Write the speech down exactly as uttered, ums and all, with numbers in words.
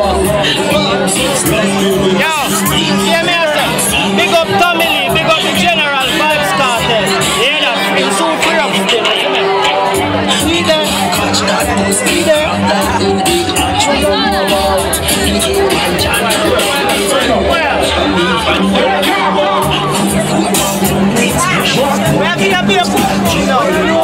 hear me out there. Big up Tommy Lee, big up the General Vibes Cartel. Hear that? It's so free up still, you know. See there? See there? Well, we have to be a fool, you know.